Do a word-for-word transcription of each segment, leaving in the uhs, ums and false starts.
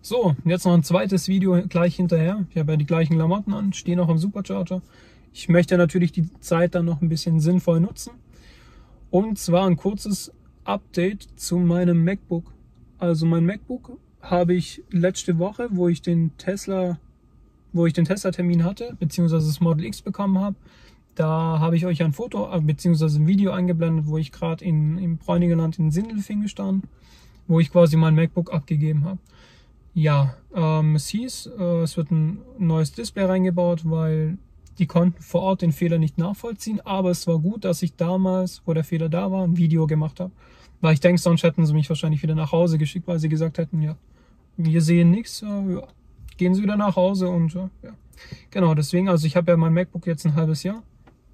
So, jetzt noch ein zweites Video gleich hinterher. Ich habe ja die gleichen Klamotten an, stehe noch am Supercharger. Ich möchte natürlich die Zeit dann noch ein bisschen sinnvoll nutzen. Und zwar ein kurzes Update zu meinem MacBook. Also mein MacBook habe ich letzte Woche, wo ich den Tesla, wo ich den Tesla-Termin hatte, beziehungsweise das Model X bekommen habe, da habe ich euch ein Foto, beziehungsweise ein Video eingeblendet, wo ich gerade in, im Bräunigeland in Sindelfingen stand, wo ich quasi mein MacBook abgegeben habe. Ja, ähm, es hieß, äh, es wird ein neues Display reingebaut, weil die konnten vor Ort den Fehler nicht nachvollziehen. Aber es war gut, dass ich damals, wo der Fehler da war, ein Video gemacht habe. Weil ich denke, sonst hätten sie mich wahrscheinlich wieder nach Hause geschickt, weil sie gesagt hätten, ja, wir sehen nichts, äh, ja, gehen Sie wieder nach Hause und äh, ja. Genau, deswegen, also ich habe ja mein MacBook jetzt ein halbes Jahr.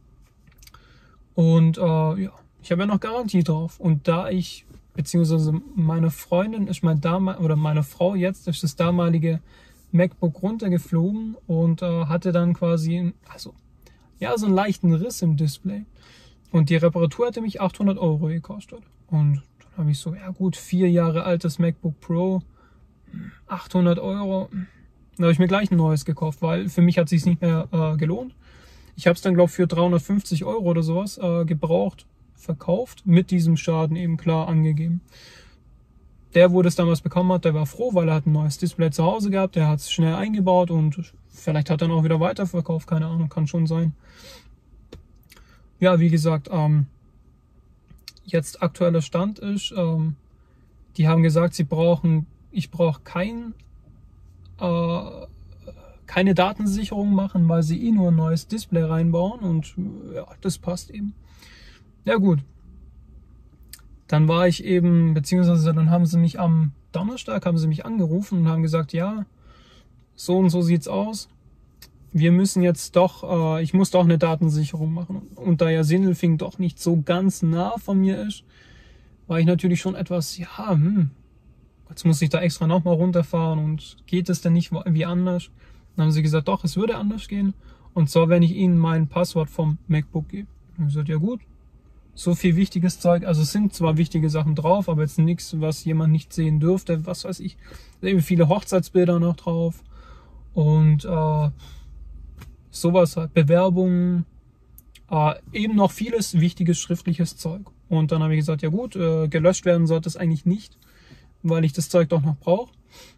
Und äh, ja, ich habe ja noch Garantie drauf. Und da ich, beziehungsweise meine Freundin ist mein damal oder meine Frau jetzt ist das damalige MacBook runtergeflogen und äh, hatte dann quasi, also ja, so einen leichten Riss im Display. Und die Reparatur hätte mich achthundert Euro gekostet. Und dann habe ich so, ja gut, vier Jahre altes MacBook Pro, achthundert Euro. Da habe ich mir gleich ein neues gekauft, weil für mich hat es sich nicht mehr äh, gelohnt. Ich habe es dann, glaube ich, für dreihundertfünfzig Euro oder sowas äh, gebraucht, verkauft, mit diesem Schaden eben klar angegeben. Der, wo das damals bekommen hat, der war froh, weil er hat ein neues Display zu Hause gehabt, der hat es schnell eingebaut und vielleicht hat er dann auch wieder weiterverkauft, keine Ahnung, kann schon sein. Ja, wie gesagt, ähm, jetzt aktueller Stand ist, ähm, die haben gesagt, sie brauchen, ich brauche kein äh, keine Datensicherung machen, weil sie eh nur ein neues Display reinbauen und ja, das passt eben. Ja gut, dann war ich eben, beziehungsweise dann haben sie mich am Donnerstag, haben sie mich angerufen und haben gesagt, ja, so und so sieht's aus. Wir müssen jetzt doch, äh, ich muss doch eine Datensicherung machen. Und da ja Sindelfingen doch nicht so ganz nah von mir ist, war ich natürlich schon etwas, ja, hm, jetzt muss ich da extra nochmal runterfahren und geht es denn nicht wie anders? Dann haben sie gesagt, doch, es würde anders gehen. Und zwar, wenn ich ihnen mein Passwort vom MacBook gebe. Dann habe ich gesagt, ja gut, so viel wichtiges Zeug. Also es sind zwar wichtige Sachen drauf, aber jetzt nichts, was jemand nicht sehen dürfte. Was weiß ich, eben viele Hochzeitsbilder noch drauf. Und äh, sowas halt, Bewerbungen, äh, eben noch vieles wichtiges schriftliches Zeug. Und dann habe ich gesagt, ja gut, äh, gelöscht werden sollte es eigentlich nicht, weil ich das Zeug doch noch brauche.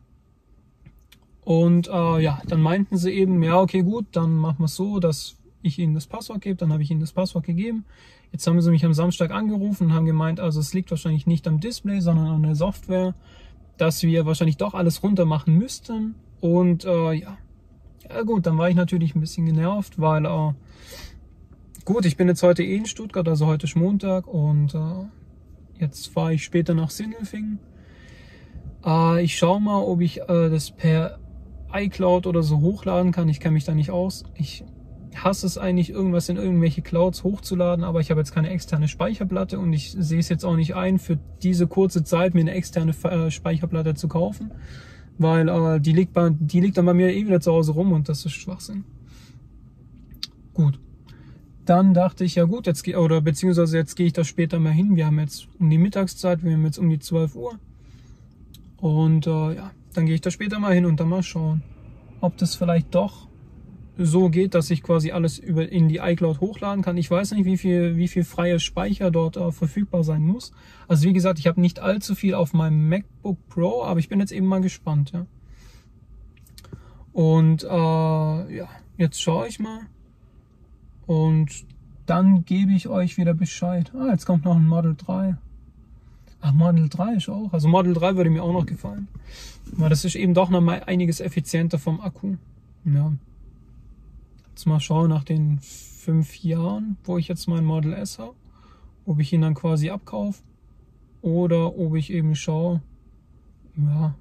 Und äh, ja, dann meinten sie eben, ja okay gut, dann machen wir es so, dass ich ihnen das Passwort gebe. Dann habe ich ihnen das Passwort gegeben. Jetzt haben sie mich am Samstag angerufen und haben gemeint, also es liegt wahrscheinlich nicht am Display, sondern an der Software, dass wir wahrscheinlich doch alles runter machen müssten. Und äh, ja, ja gut, dann war ich natürlich ein bisschen genervt, weil äh, gut, ich bin jetzt heute eh in Stuttgart, also heute ist Montag und äh, jetzt fahre ich später nach Sindelfingen. Äh, ich schaue mal, ob ich äh, das per iCloud oder so hochladen kann. Ich kenne mich da nicht aus. Ich hasse es eigentlich, irgendwas in irgendwelche Clouds hochzuladen, aber ich habe jetzt keine externe Speicherplatte und ich sehe es jetzt auch nicht ein, für diese kurze Zeit mir eine externe äh, Speicherplatte zu kaufen, weil äh, die, liegt bei, die liegt dann bei mir eh wieder zu Hause rum und das ist Schwachsinn. Gut. Dann dachte ich, ja gut, jetzt gehe oder beziehungsweise jetzt gehe ich da später mal hin. Wir haben jetzt um die Mittagszeit, wir haben jetzt um die zwölf Uhr. Und äh, ja, dann gehe ich da später mal hin und dann mal schauen, ob das vielleicht doch so geht, dass ich quasi alles über in die iCloud hochladen kann. Ich weiß nicht, wie viel, wie viel freie Speicher dort äh, verfügbar sein muss. Also wie gesagt, ich habe nicht allzu viel auf meinem MacBook Pro, aber ich bin jetzt eben mal gespannt. Ja. Und äh, ja, jetzt schaue ich mal und dann gebe ich euch wieder Bescheid. Ah, jetzt kommt noch ein Model drei. Ach, Model drei ist auch. Also Model drei würde mir auch noch gefallen. Weil das ist eben doch noch mal einiges effizienter vom Akku. Ja. Jetzt mal schauen nach den fünf Jahren, wo ich jetzt mein Model S habe. Ob ich ihn dann quasi abkaufe. Oder ob ich eben schaue. Ja.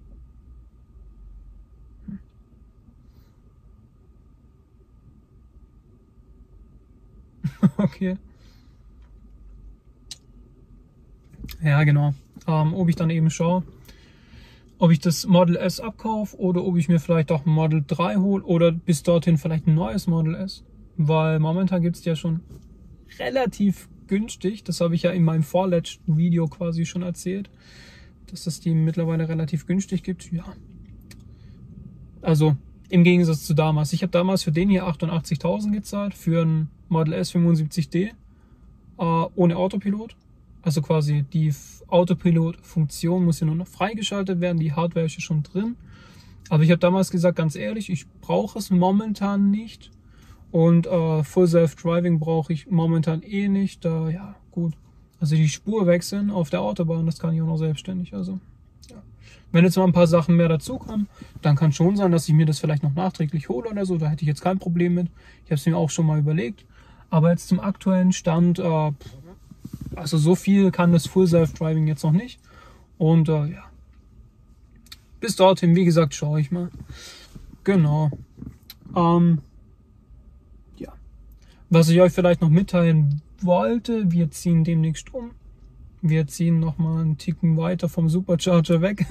Okay. Ja, genau. Ähm, ob ich dann eben schaue, ob ich das Model S abkaufe oder ob ich mir vielleicht auch ein Model drei hole oder bis dorthin vielleicht ein neues Model S. Weil momentan gibt es ja schon relativ günstig, das habe ich ja in meinem vorletzten Video quasi schon erzählt, dass es die mittlerweile relativ günstig gibt. Ja, Also im Gegensatz zu damals. Ich habe damals für den hier achtundachtzigtausend gezahlt, für ein Model S fünfundsiebzig D äh, ohne Autopilot. Also quasi die Autopilot-Funktion muss ja nur noch freigeschaltet werden, die Hardware ist ja schon drin. Aber ich habe damals gesagt, ganz ehrlich, ich brauche es momentan nicht. Und äh, Full Self-Driving brauche ich momentan eh nicht. Da, ja, gut. Also die Spur wechseln auf der Autobahn, das kann ich auch noch selbstständig. Also, ja. Wenn jetzt mal ein paar Sachen mehr dazukommen, dann kann schon sein, dass ich mir das vielleicht noch nachträglich hole oder so. Da hätte ich jetzt kein Problem mit. Ich habe es mir auch schon mal überlegt. Aber jetzt zum aktuellen Stand, äh, also so viel kann das Full Self-Driving jetzt noch nicht. Und äh, ja, bis dorthin, wie gesagt, schaue ich mal. Genau. Ähm, ja. Was ich euch vielleicht noch mitteilen wollte, wir ziehen demnächst um. Wir ziehen nochmal einen Ticken weiter vom Supercharger weg.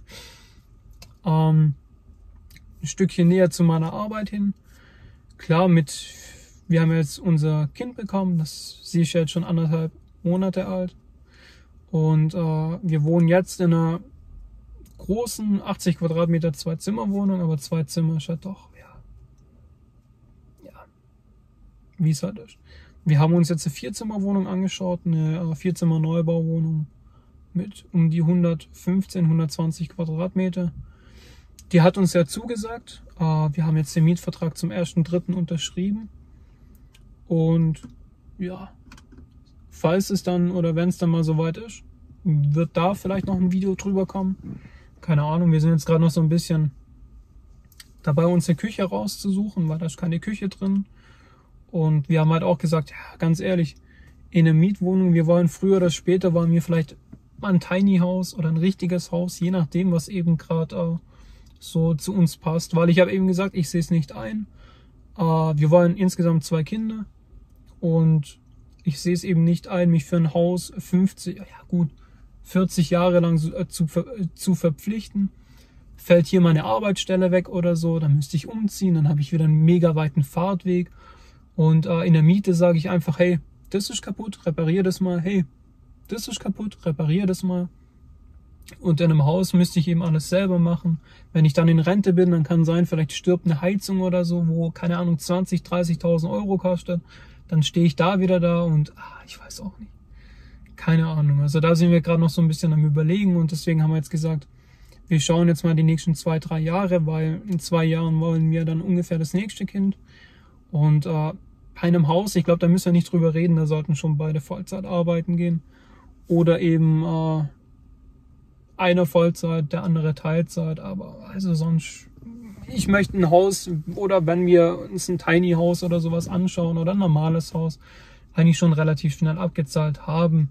ähm, ein Stückchen näher zu meiner Arbeit hin. Klar, mit, wir haben jetzt unser Kind bekommen. Das, sie ist jetzt schon anderthalb Monate alt. Und äh, wir wohnen jetzt in einer großen achtzig Quadratmeter Zwei-Zimmer-Wohnung, aber zwei Zimmer ist halt doch, ja, ja, wie es halt ist. Wir haben uns jetzt eine Vier-Zimmer-Wohnung angeschaut, eine äh, Vier-Zimmer-Neubauwohnung mit um die hundertfünfzehn, hundertzwanzig Quadratmeter. Die hat uns ja zugesagt. Äh, wir haben jetzt den Mietvertrag zum ersten dritten unterschrieben. Und ja, falls es dann oder wenn es dann mal soweit ist, wird da vielleicht noch ein Video drüber kommen. Keine Ahnung, wir sind jetzt gerade noch so ein bisschen dabei, uns eine Küche rauszusuchen, weil da ist keine Küche drin. Und wir haben halt auch gesagt, ja, ganz ehrlich, in einer Mietwohnung, wir wollen früher oder später, wollen wir vielleicht mal ein Tiny House oder ein richtiges Haus, je nachdem, was eben gerade äh, so zu uns passt. Weil ich habe eben gesagt, ich sehe es nicht ein. Äh, wir wollen insgesamt zwei Kinder und ich sehe es eben nicht ein, mich für ein Haus fünfzig, ja gut, vierzig Jahre lang zu, zu, zu verpflichten. Fällt hier meine Arbeitsstelle weg oder so, dann müsste ich umziehen, dann habe ich wieder einen mega weiten Fahrtweg. Und äh, in der Miete sage ich einfach, hey, das ist kaputt, reparier das mal. Hey, das ist kaputt, reparier das mal. Und in einem Haus müsste ich eben alles selber machen. Wenn ich dann in Rente bin, dann kann sein, vielleicht stirbt eine Heizung oder so, wo, keine Ahnung, zwanzigtausend, dreißigtausend Euro kostet. Dann stehe ich da wieder da und ah, ich weiß auch nicht. Keine Ahnung. Also da sind wir gerade noch so ein bisschen am Überlegen und deswegen haben wir jetzt gesagt, wir schauen jetzt mal die nächsten zwei, drei Jahre, weil in zwei Jahren wollen wir dann ungefähr das nächste Kind. Und äh, bei einem Haus, ich glaube, da müssen wir nicht drüber reden, da sollten schon beide Vollzeit arbeiten gehen. Oder eben äh, einer Vollzeit, der andere Teilzeit. Aber also sonst, ich möchte ein Haus oder wenn wir uns ein Tiny House oder sowas anschauen oder ein normales Haus, eigentlich schon relativ schnell abgezahlt haben.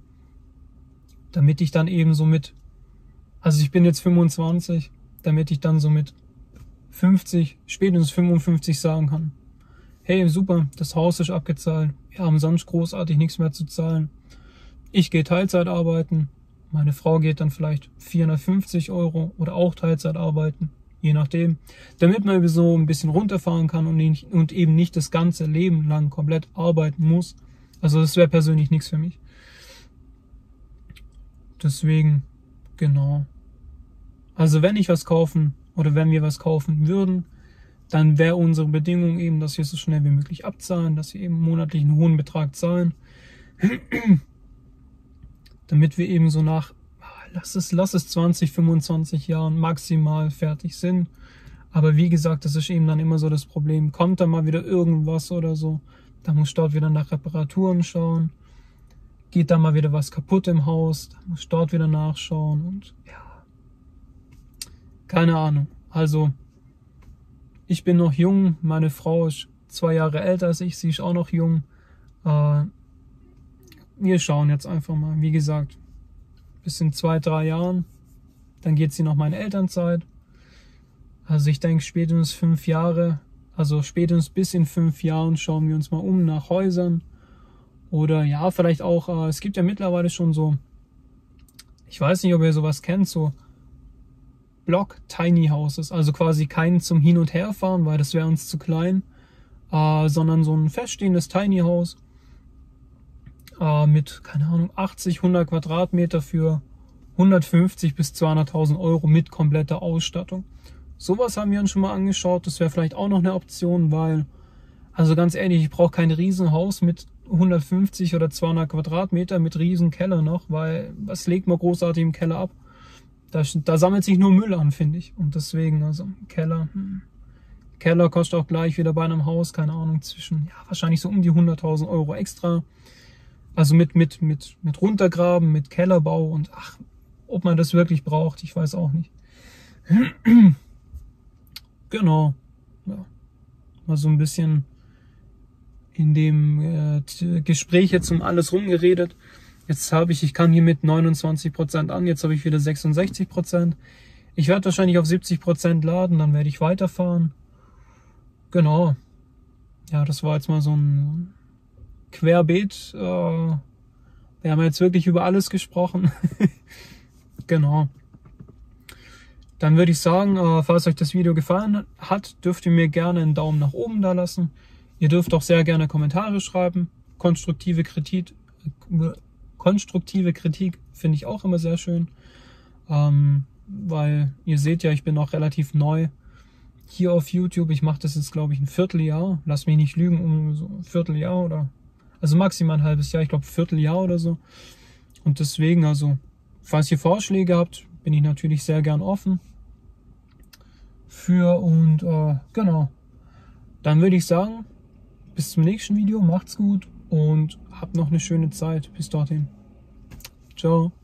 Damit ich dann eben so mit, also ich bin jetzt fünfundzwanzig, damit ich dann so mit fünfzig, spätestens fünfundfünfzig sagen kann, hey, super, das Haus ist abgezahlt, wir haben sonst großartig nichts mehr zu zahlen. Ich gehe Teilzeit arbeiten, meine Frau geht dann vielleicht vierhundertfünfzig Euro oder auch Teilzeit arbeiten, je nachdem, damit man so ein bisschen runterfahren kann und, nicht, und eben nicht das ganze Leben lang komplett arbeiten muss. Also das wäre persönlich nichts für mich. Deswegen, genau. Also wenn ich was kaufen oder wenn wir was kaufen würden, dann wäre unsere Bedingung eben, dass wir so schnell wie möglich abzahlen, dass wir eben monatlich einen hohen Betrag zahlen, damit wir eben so nach, lass es, lass es zwanzig, fünfundzwanzig Jahren maximal fertig sind. Aber wie gesagt, das ist eben dann immer so das Problem. Kommt da mal wieder irgendwas oder so, da muss dort wieder nach Reparaturen schauen. Geht da mal wieder was kaputt im Haus, da muss dort wieder nachschauen und ja, keine Ahnung. Also ich bin noch jung, meine Frau ist zwei Jahre älter als ich, sie ist auch noch jung. Äh, wir schauen jetzt einfach mal, wie gesagt, bis in zwei, drei Jahren, dann geht sie noch mal in Elternzeit. Also ich denke spätestens fünf Jahre, also spätestens bis in fünf Jahren schauen wir uns mal um nach Häusern. Oder ja, vielleicht auch, äh, es gibt ja mittlerweile schon so, ich weiß nicht, ob ihr sowas kennt, so Block Tiny Houses, also quasi keinen zum Hin- und Herfahren, weil das wäre uns zu klein, äh, sondern so ein feststehendes Tiny House äh, mit, keine Ahnung, achtzig, hundert Quadratmeter für hundertfünfzig bis zweihunderttausend Euro mit kompletter Ausstattung. sowas haben wir uns schon mal angeschaut. Das wäre vielleicht auch noch eine Option, weil, also ganz ehrlich, ich brauche kein Riesenhaus mit hundertfünfzig oder zweihundert Quadratmeter mit riesen Keller noch, weil was legt man großartig im Keller ab? Da, da sammelt sich nur Müll an, finde ich. Und deswegen, also Keller, hm. Keller kostet auch gleich wieder bei einem Haus, keine Ahnung, zwischen, ja, wahrscheinlich so um die hunderttausend Euro extra. Also mit, mit, mit, mit Runtergraben, mit Kellerbau und ach, ob man das wirklich braucht, ich weiß auch nicht. Genau. Ja. Mal so ein bisschen in dem äh, Gespräch jetzt um alles rumgeredet. Jetzt habe ich, ich kann hier mit neunundzwanzig Prozent an, jetzt habe ich wieder sechsundsechzig Prozent. Ich werde wahrscheinlich auf siebzig Prozent laden, dann werde ich weiterfahren. Genau. Ja, das war jetzt mal so ein Querbeet. Äh, wir haben jetzt wirklich über alles gesprochen. Genau. Dann würde ich sagen, äh, falls euch das Video gefallen hat, dürft ihr mir gerne einen Daumen nach oben da lassen. Ihr dürft auch sehr gerne Kommentare schreiben. Konstruktive Kritik, äh, konstruktive Kritik finde ich auch immer sehr schön. Ähm, weil ihr seht ja, ich bin noch relativ neu hier auf YouTube. Ich mache das jetzt, glaube ich, ein Vierteljahr. Lasst mich nicht lügen, um so ein Vierteljahr oder, also maximal ein halbes Jahr, ich glaube Vierteljahr oder so. Und deswegen, also, falls ihr Vorschläge habt, bin ich natürlich sehr gern offen für und äh, genau. Dann würde ich sagen, bis zum nächsten Video, macht's gut und habt noch eine schöne Zeit. Bis dorthin. Ciao.